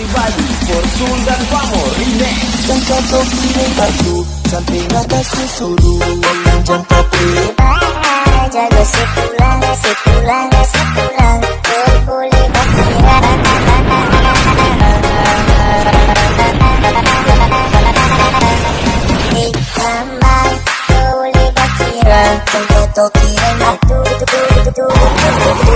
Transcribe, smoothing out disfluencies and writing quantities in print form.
pribadi Forsul dan Pamo Remix. Jangka topi batu sampai atas susuruh. Jangka pribadi jaga sepulang boleh berkira. Ditambah boleh berkira. Jangka topi batu